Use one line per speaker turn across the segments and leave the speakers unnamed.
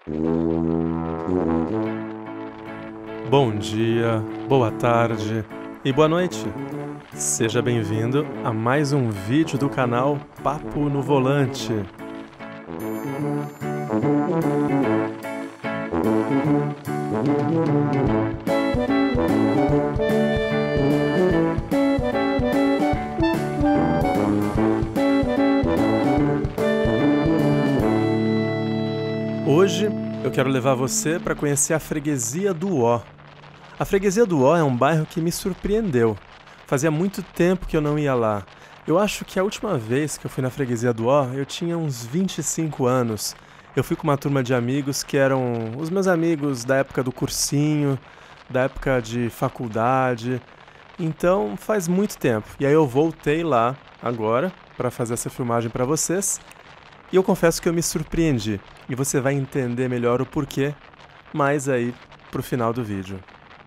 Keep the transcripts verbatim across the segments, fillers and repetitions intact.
Bom dia, boa tarde e boa noite. Seja bem-vindo a mais um vídeo do canal Papo no Volante. Hoje eu quero levar você para conhecer a Freguesia do Ó. A Freguesia do Ó é um bairro que me surpreendeu. Fazia muito tempo que eu não ia lá. Eu acho que a última vez que eu fui na Freguesia do Ó, eu tinha uns vinte e cinco anos. Eu fui com uma turma de amigos que eram os meus amigos da época do cursinho, da época de faculdade. Então faz muito tempo. E aí eu voltei lá agora para fazer essa filmagem para vocês. E eu confesso que eu me surpreendi. E você vai entender melhor o porquê mais aí pro final do vídeo.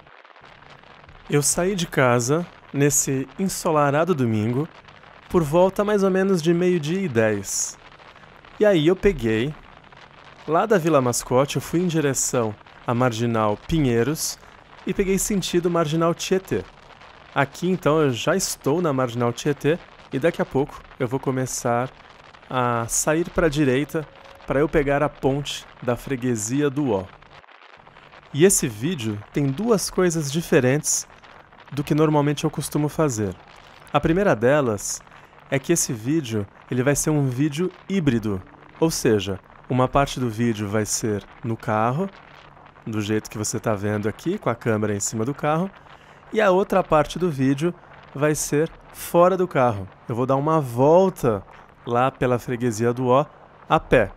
Eu saí de casa nesse ensolarado domingo por volta mais ou menos de meio-dia e dez. E aí eu peguei, lá da Vila Mascote, eu fui em direção à Marginal Pinheiros e peguei sentido Marginal Tietê. Aqui então eu já estou na Marginal Tietê e daqui a pouco eu vou começar a sair para a direita para eu pegar a ponte da Freguesia do Ó. E esse vídeo tem duas coisas diferentes do que normalmente eu costumo fazer. A primeira delas é que esse vídeo ele vai ser um vídeo híbrido, ou seja, uma parte do vídeo vai ser no carro, do jeito que você está vendo aqui, com a câmera em cima do carro, e a outra parte do vídeo vai ser fora do carro. Eu vou dar uma volta lá pela Freguesia do Ó a pé.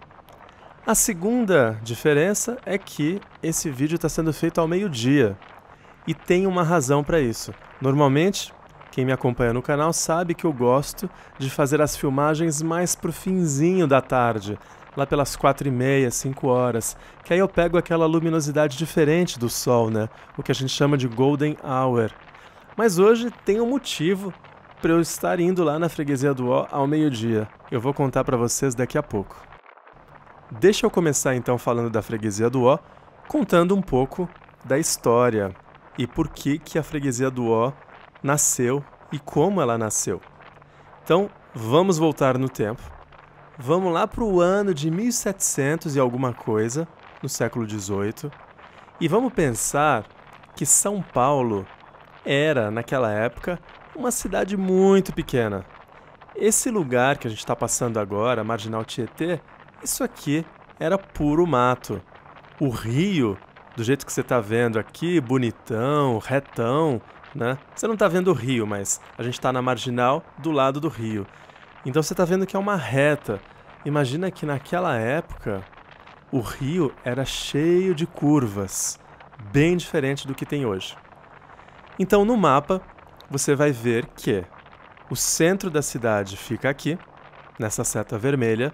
A segunda diferença é que esse vídeo está sendo feito ao meio-dia. E tem uma razão para isso. Normalmente, quem me acompanha no canal sabe que eu gosto de fazer as filmagens mais pro finzinho da tarde, lá pelas quatro e meia, cinco horas, que aí eu pego aquela luminosidade diferente do sol, né? O que a gente chama de Golden Hour. Mas hoje tem um motivo para eu estar indo lá na Freguesia do Ó ao meio-dia. Eu vou contar para vocês daqui a pouco. Deixa eu começar então falando da Freguesia do Ó, contando um pouco da história e por que que a Freguesia do Ó nasceu e como ela nasceu. Então, vamos voltar no tempo. Vamos lá para o ano de mil e setecentos e alguma coisa, no século dezoito, e vamos pensar que São Paulo era, naquela época, uma cidade muito pequena. Esse lugar que a gente está passando agora, Marginal Tietê, isso aqui era puro mato. O rio, do jeito que você está vendo aqui, bonitão, retão, né? Você não está vendo o rio, mas a gente está na marginal do lado do rio. Então você está vendo que é uma reta. Imagina que naquela época o rio era cheio de curvas, bem diferente do que tem hoje. Então no mapa você vai ver que o centro da cidade fica aqui, nessa seta vermelha.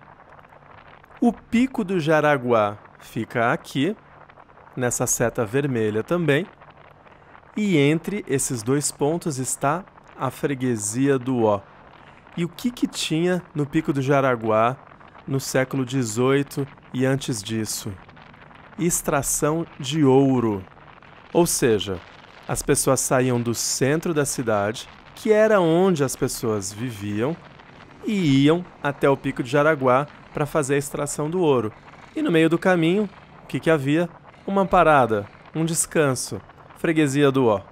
O Pico do Jaraguá fica aqui, nessa seta vermelha também, e entre esses dois pontos está a Freguesia do Ó. E o que que tinha no Pico do Jaraguá no século dezoito e antes disso? Extração de ouro. Ou seja, as pessoas saíam do centro da cidade, que era onde as pessoas viviam, e iam até o Pico de Jaraguá para fazer a extração do ouro. E no meio do caminho, o que que havia? Uma parada, um descanso, Freguesia do Ó.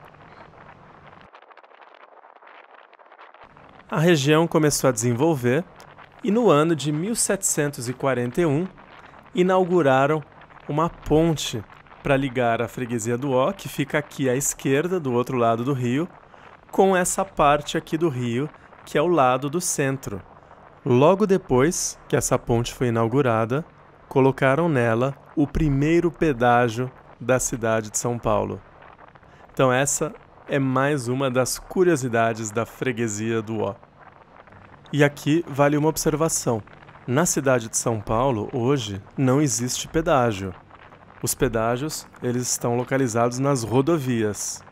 A região começou a desenvolver e no ano de mil setecentos e quarenta e um inauguraram uma ponte para ligar a Freguesia do Ó, que fica aqui à esquerda, do outro lado do rio, com essa parte aqui do rio, que é o lado do centro. Logo depois que essa ponte foi inaugurada, colocaram nela o primeiro pedágio da cidade de São Paulo. Então essa é mais uma das curiosidades da Freguesia do Ó. E aqui vale uma observação. Na cidade de São Paulo, hoje, não existe pedágio. Os pedágios, eles estão localizados nas rodovias.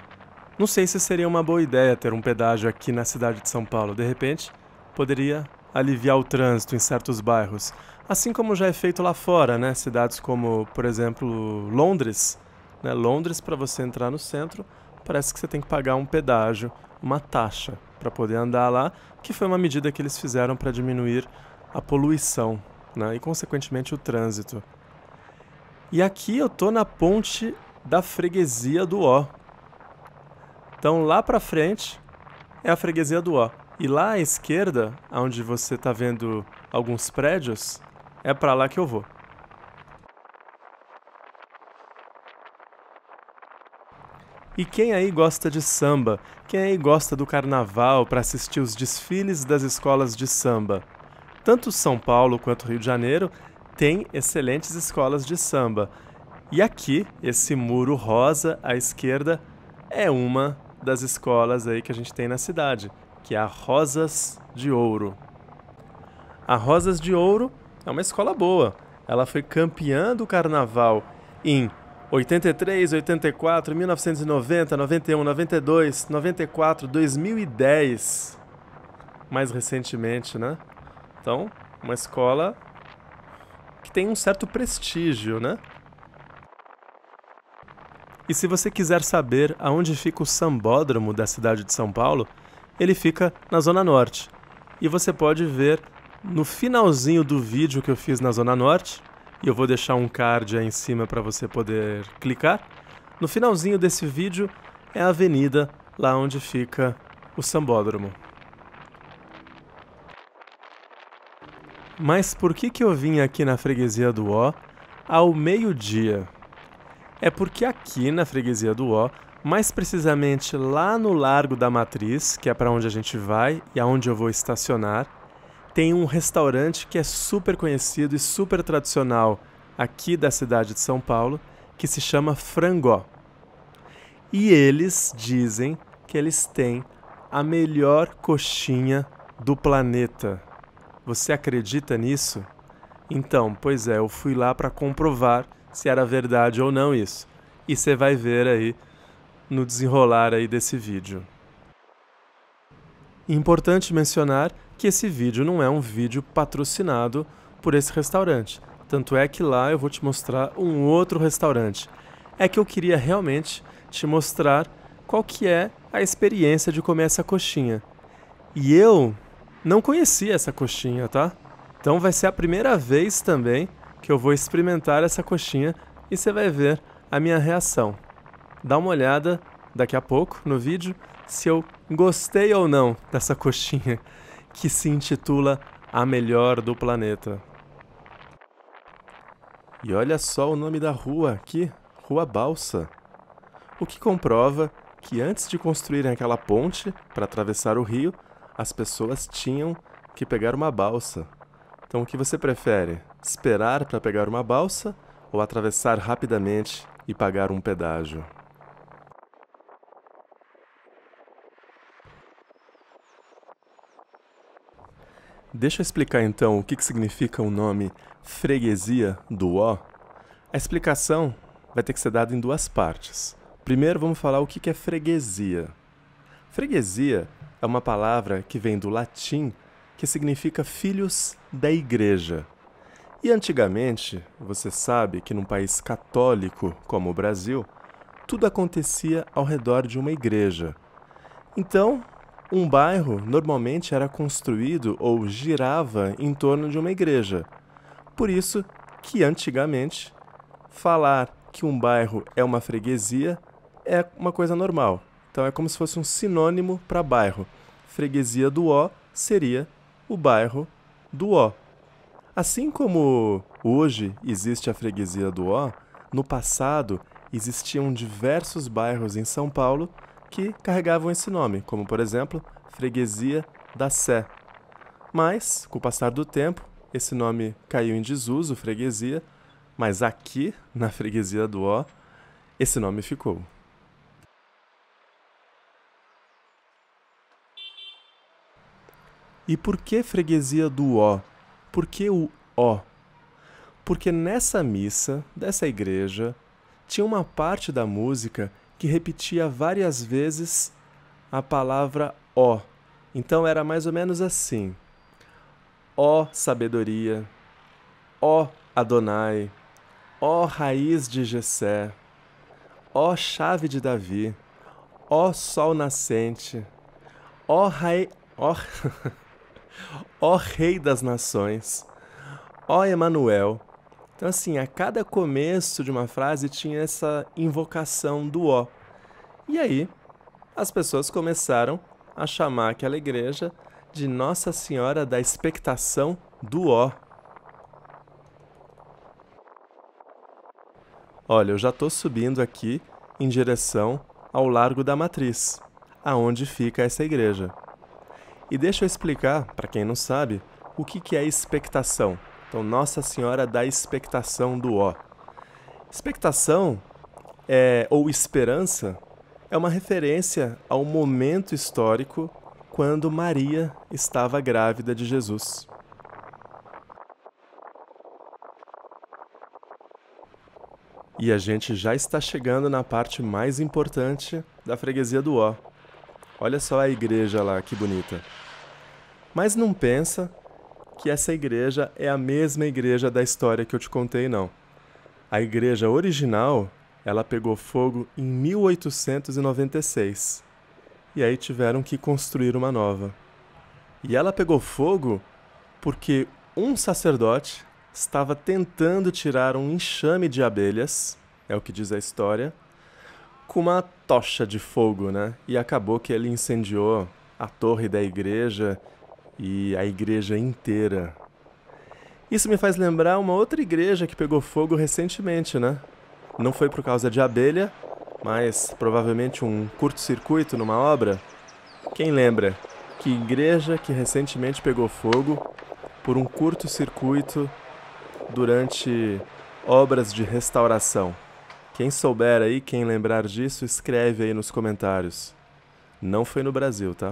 Não sei se seria uma boa ideia ter um pedágio aqui na cidade de São Paulo. De repente, poderia aliviar o trânsito em certos bairros, assim como já é feito lá fora, né? Cidades como, por exemplo, Londres. Né? Londres, para você entrar no centro, parece que você tem que pagar um pedágio, uma taxa, para poder andar lá, que foi uma medida que eles fizeram para diminuir a poluição, né? E, consequentemente, o trânsito. E aqui eu tô na ponte da Freguesia do Ó. Então, lá para frente é a Freguesia do Ó. E lá à esquerda, onde você está vendo alguns prédios, é para lá que eu vou. E quem aí gosta de samba? Quem aí gosta do carnaval para assistir os desfiles das escolas de samba? Tanto São Paulo quanto Rio de Janeiro tem excelentes escolas de samba. E aqui, esse muro rosa à esquerda é uma das escolas aí que a gente tem na cidade, que é a Rosas de Ouro. A Rosas de Ouro é uma escola boa. Ela foi campeã do carnaval em oitenta e três, oitenta e quatro, mil novecentos e noventa, noventa e um, noventa e dois, noventa e quatro, dois mil e dez. Mais recentemente, né? Então, uma escola que tem um certo prestígio, né? E se você quiser saber aonde fica o sambódromo da cidade de São Paulo, ele fica na Zona Norte. E você pode ver no finalzinho do vídeo que eu fiz na Zona Norte, e eu vou deixar um card aí em cima para você poder clicar. No finalzinho desse vídeo é a avenida lá onde fica o sambódromo. Mas por que que eu vim aqui na Freguesia do Ó ao meio-dia? É porque aqui na Freguesia do Ó, mais precisamente lá no Largo da Matriz, que é para onde a gente vai e aonde eu vou estacionar, tem um restaurante que é super conhecido e super tradicional aqui da cidade de São Paulo, que se chama Frangó. E eles dizem que eles têm a melhor coxinha do planeta. Você acredita nisso? Então, pois é, eu fui lá para comprovar se era verdade ou não isso. E você vai ver aí no desenrolar aí desse vídeo. Importante mencionar que esse vídeo não é um vídeo patrocinado por esse restaurante. Tanto é que lá eu vou te mostrar um outro restaurante. É que eu queria realmente te mostrar qual que é a experiência de comer essa coxinha. E eu não conhecia essa coxinha, tá? Então vai ser a primeira vez também que eu vou experimentar essa coxinha e você vai ver a minha reação. Dá uma olhada daqui a pouco no vídeo se eu gostei ou não dessa coxinha que se intitula A Melhor do Planeta. E olha só o nome da rua aqui, Rua Balsa. O que comprova que antes de construírem aquela ponte para atravessar o rio, as pessoas tinham que pegar uma balsa. Então o que você prefere? Esperar para pegar uma balsa ou atravessar rapidamente e pagar um pedágio? Deixa eu explicar então o que que significa o nome Freguesia do Ó. A explicação vai ter que ser dada em duas partes. Primeiro vamos falar o que que é freguesia. Freguesia é uma palavra que vem do latim que significa filhos da igreja. E antigamente, você sabe que num país católico como o Brasil, tudo acontecia ao redor de uma igreja. Então, um bairro normalmente era construído ou girava em torno de uma igreja. Por isso que antigamente, falar que um bairro é uma freguesia é uma coisa normal. Então é como se fosse um sinônimo para bairro. Freguesia do Ó seria o bairro do Ó. Assim como hoje existe a Freguesia do Ó, no passado existiam diversos bairros em São Paulo que carregavam esse nome, como por exemplo, Freguesia da Sé. Mas, com o passar do tempo, esse nome caiu em desuso, freguesia, mas aqui, na Freguesia do Ó, esse nome ficou. E por que Freguesia do Ó? Por que o Ó? Porque nessa missa dessa igreja tinha uma parte da música que repetia várias vezes a palavra Ó. Então era mais ou menos assim: Ó sabedoria, ó Adonai, ó raiz de Jessé, ó chave de Davi, ó sol nascente, ó rei, ó, ó rei das nações, ó Emanuel. Então assim, a cada começo de uma frase tinha essa invocação do ó. E aí, as pessoas começaram a chamar aquela igreja de Nossa Senhora da Expectação do Ó. Olha, eu já estou subindo aqui em direção ao Largo da Matriz, aonde fica essa igreja. E deixa eu explicar, para quem não sabe, o que que é expectação. Então, Nossa Senhora da Expectação do Ó. Expectação, é, ou esperança, é uma referência ao momento histórico quando Maria estava grávida de Jesus. E a gente já está chegando na parte mais importante da freguesia do Ó. Olha só a igreja lá, que bonita. Mas não pensa que essa igreja é a mesma igreja da história que eu te contei, não. A igreja original, ela pegou fogo em mil oitocentos e noventa e seis. E aí tiveram que construir uma nova. E ela pegou fogo porque um sacerdote estava tentando tirar um enxame de abelhas, é o que diz a história, com uma tocha de fogo, né? E acabou que ele incendiou a torre da igreja e a igreja inteira. Isso me faz lembrar uma outra igreja que pegou fogo recentemente, né? Não foi por causa de abelha, mas provavelmente um curto-circuito numa obra. Quem lembra? Que igreja que recentemente pegou fogo por um curto-circuito durante obras de restauração? Quem souber aí, quem lembrar disso, escreve aí nos comentários. Não foi no Brasil, tá?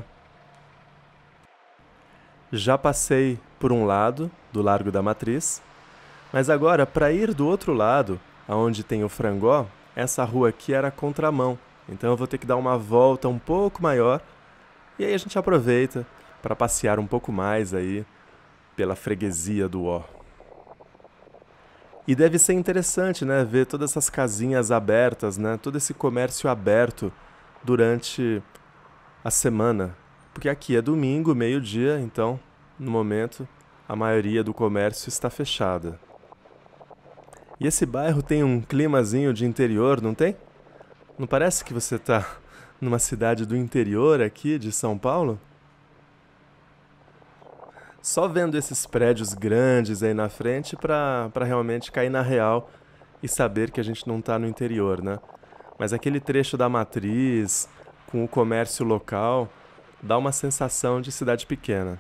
Já passei por um lado do Largo da Matriz, mas agora, para ir do outro lado, aonde tem o Frangó, essa rua aqui era contramão, então eu vou ter que dar uma volta um pouco maior, e aí a gente aproveita para passear um pouco mais aí pela freguesia do Ó. E deve ser interessante, né, ver todas essas casinhas abertas, né, todo esse comércio aberto durante a semana. Porque aqui é domingo, meio-dia, então, no momento, a maioria do comércio está fechada. E esse bairro tem um climazinho de interior, não tem? Não parece que você está numa cidade do interior aqui, de São Paulo? Só vendo esses prédios grandes aí na frente para para realmente cair na real e saber que a gente não está no interior, né? Mas aquele trecho da Matriz, com o comércio local, dá uma sensação de cidade pequena.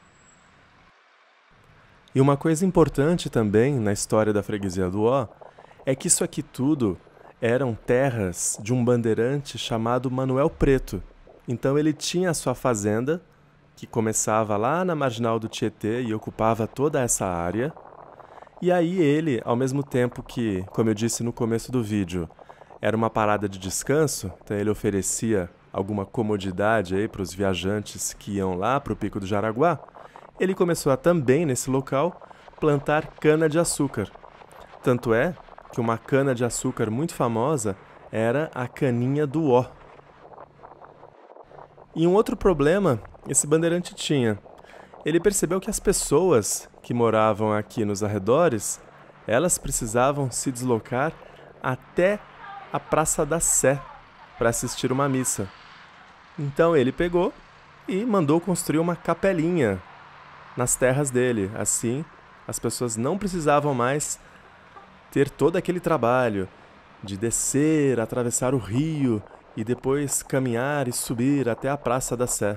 E uma coisa importante também na história da freguesia do Ó é que isso aqui tudo eram terras de um bandeirante chamado Manuel Preto. Então ele tinha a sua fazenda, que começava lá na marginal do Tietê e ocupava toda essa área. E aí ele, ao mesmo tempo que, como eu disse no começo do vídeo, era uma parada de descanso, então ele oferecia alguma comodidade aí para os viajantes que iam lá para o Pico do Jaraguá, ele começou a também, nesse local, plantar cana-de-açúcar. Tanto é que uma cana-de-açúcar muito famosa era a caninha do Ó. E um outro problema esse bandeirante tinha. Ele percebeu que as pessoas que moravam aqui nos arredores, elas precisavam se deslocar até a Praça da Sé para assistir uma missa. Então ele pegou e mandou construir uma capelinha nas terras dele. Assim, as pessoas não precisavam mais ter todo aquele trabalho de descer, atravessar o rio e depois caminhar e subir até a Praça da Sé.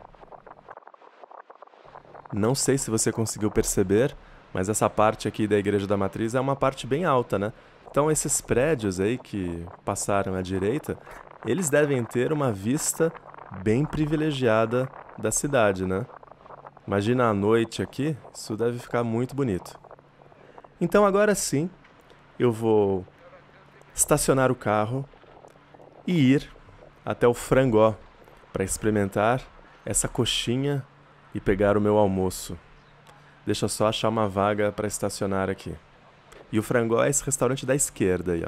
Não sei se você conseguiu perceber, mas essa parte aqui da Igreja da Matriz é uma parte bem alta, né? Então esses prédios aí que passaram à direita, eles devem ter uma vista bem privilegiada da cidade, né? Imagina a noite aqui, isso deve ficar muito bonito. Então agora sim, eu vou estacionar o carro e ir até o Frangó para experimentar essa coxinha e pegar o meu almoço. Deixa eu só achar uma vaga para estacionar aqui. E o Frangó é esse restaurante da esquerda aí, ó.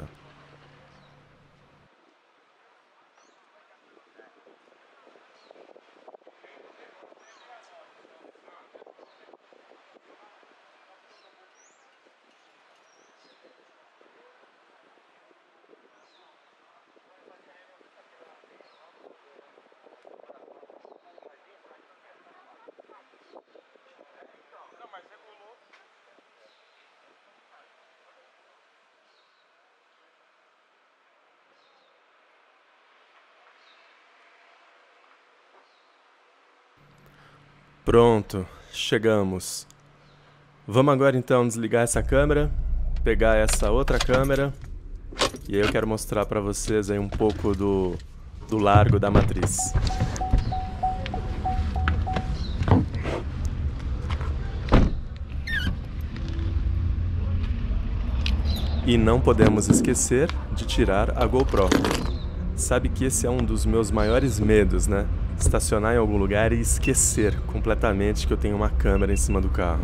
Pronto, chegamos. Vamos agora então desligar essa câmera, pegar essa outra câmera e aí eu quero mostrar para vocês aí um pouco do, do largo da Matriz. E não podemos esquecer de tirar a GoPro. Sabe que esse é um dos meus maiores medos, né? Estacionar em algum lugar e esquecer completamente que eu tenho uma câmera em cima do carro.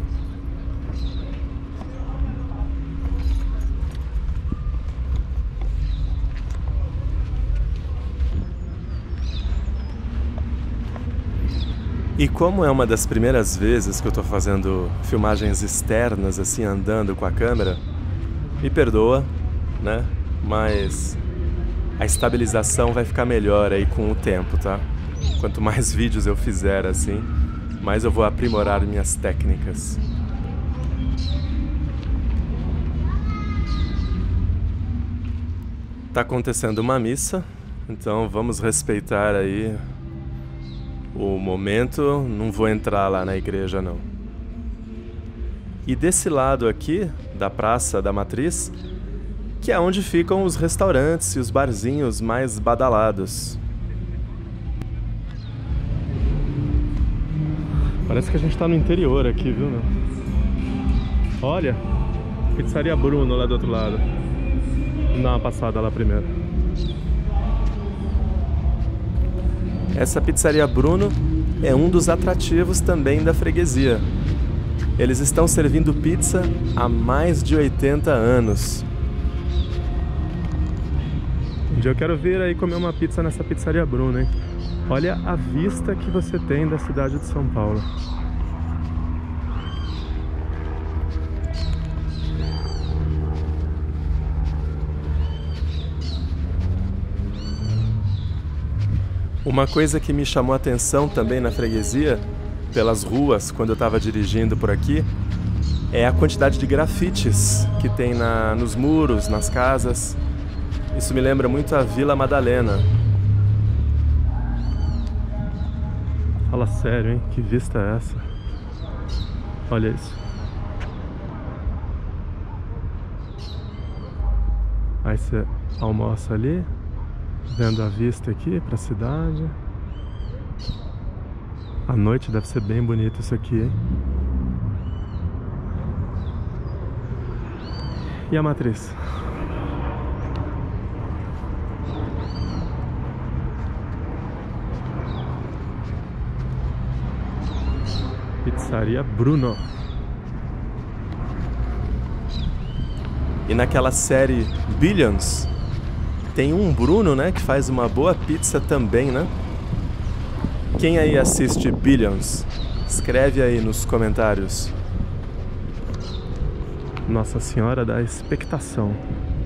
E como é uma das primeiras vezes que eu tô fazendo filmagens externas, assim, andando com a câmera, me perdoa, né? Mas a estabilização vai ficar melhor aí com o tempo, tá? Quanto mais vídeos eu fizer assim, mais eu vou aprimorar minhas técnicas. Tá acontecendo uma missa, então vamos respeitar aí o momento. Não vou entrar lá na igreja não. E desse lado aqui, da Praça da Matriz, que é onde ficam os restaurantes e os barzinhos mais badalados. Parece que a gente tá no interior aqui, viu, meu? Olha, Pizzaria Bruno lá do outro lado. Vamos dar uma passada lá primeiro. Essa Pizzaria Bruno é um dos atrativos também da freguesia. Eles estão servindo pizza há mais de oitenta anos. Um dia eu quero vir aí comer uma pizza nessa Pizzaria Bruno, hein? Olha a vista que você tem da cidade de São Paulo. Uma coisa que me chamou a atenção também na freguesia, pelas ruas, quando eu estava dirigindo por aqui, é a quantidade de grafites que tem na, nos muros, nas casas. Isso me lembra muito a Vila Madalena. Fala sério, hein? Que vista é essa? Olha isso. Aí você almoça ali, vendo a vista aqui pra cidade. À noite deve ser bem bonito isso aqui, hein? E a Matriz? Pizzaria Bruno. E naquela série Billions tem um Bruno, né, que faz uma boa pizza também, né? Quem aí assiste Billions? Escreve aí nos comentários. Nossa Senhora da Expectação.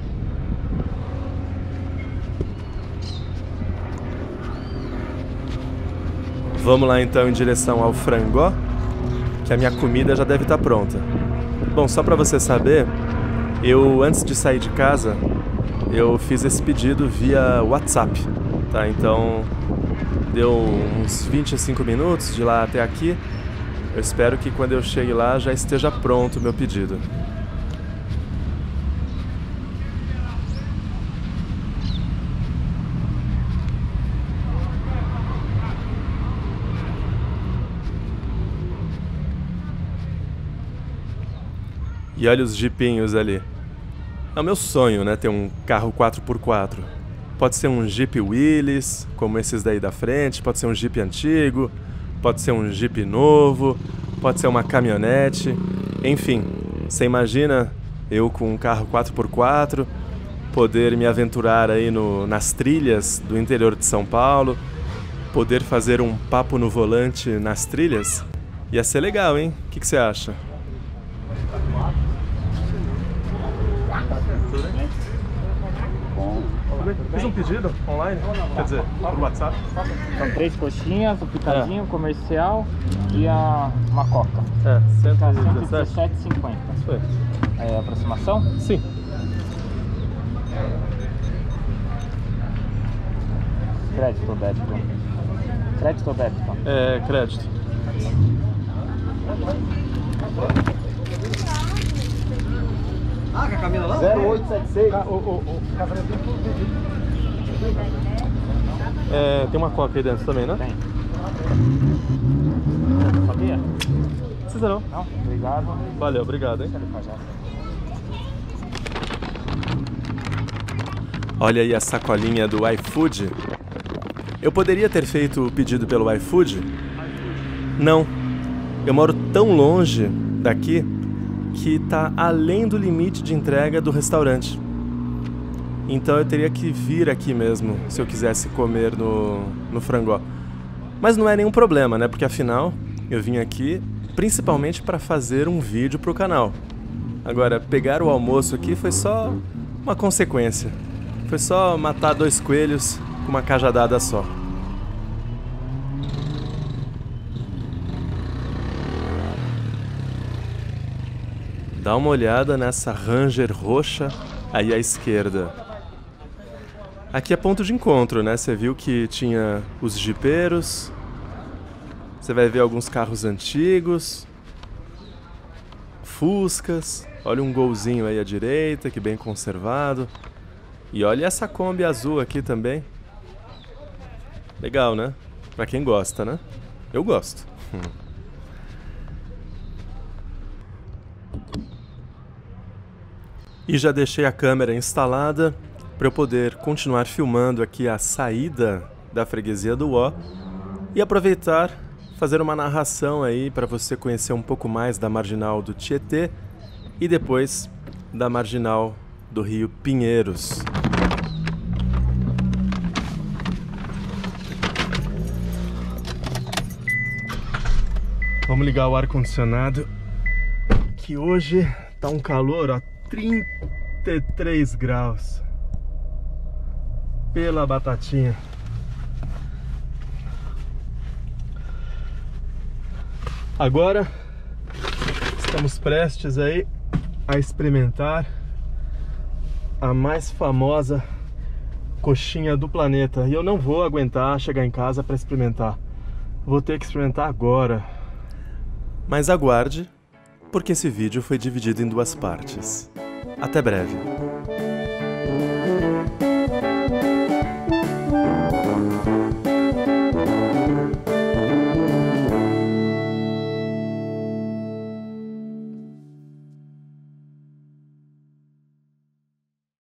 Vamos lá então em direção ao Frangó, que a minha comida já deve estar pronta. Bom, só para você saber, eu antes de sair de casa, eu fiz esse pedido via WhatsApp, tá? Então deu uns vinte e cinco minutos de lá até aqui. Eu espero que quando eu chegue lá já esteja pronto o meu pedido. E olha os jipinhos ali. É o meu sonho, né, ter um carro quatro por quatro. Pode ser um Jeep Willys, como esses daí da frente, pode ser um Jeep antigo, pode ser um Jeep novo, pode ser uma caminhonete, enfim, você imagina eu com um carro quatro por quatro, poder me aventurar aí no, nas trilhas do interior de São Paulo, poder fazer um papo no volante nas trilhas, ia ser legal, hein? O que, que você acha? Fiz um pedido online, quer dizer, por WhatsApp.
São três coxinhas, o picadinho, o comercial e a, uma coca.
É,
cento
cento
e
e dezessete.
dezessete reais e cinquenta centavos.
Isso aí.
É aproximação?
Sim.
Crédito ou débito? Crédito ou débito?
É, crédito.
Ah, com a Camila lá?
zero oito sete seis.
O, o, o
É, tem uma coca aí dentro também, né?
Tem. Sabia?
Não precisa não.
Não? Obrigado.
Valeu, obrigado, hein? Olha aí a sacolinha do iFood. Eu poderia ter feito o pedido pelo iFood? Não. Eu moro tão longe daqui que tá além do limite de entrega do restaurante. Então eu teria que vir aqui mesmo, se eu quisesse comer no, no Frangó. Mas não é nenhum problema, né? Porque afinal, eu vim aqui principalmente para fazer um vídeo pro canal. Agora, pegar o almoço aqui foi só uma consequência. Foi só matar dois coelhos com uma cajadada só. Dá uma olhada nessa Ranger roxa aí à esquerda. Aqui é ponto de encontro, né? Você viu que tinha os jipeiros. Você vai ver alguns carros antigos. Fuscas. Olha um golzinho aí à direita, que bem conservado. E olha essa Kombi azul aqui também. Legal, né? Pra quem gosta, né? Eu gosto. E já deixei a câmera instalada para eu poder continuar filmando aqui a saída da freguesia do Uó e aproveitar, fazer uma narração aí para você conhecer um pouco mais da marginal do Tietê e depois da marginal do Rio Pinheiros. Vamos ligar o ar-condicionado, que hoje tá um calor, ó, trinta e três graus. Pela batatinha. Agora estamos prestes aí a experimentar a mais famosa coxinha do planeta. E eu não vou aguentar chegar em casa para experimentar. Vou ter que experimentar agora. Mas aguarde, porque esse vídeo foi dividido em duas partes. Até breve.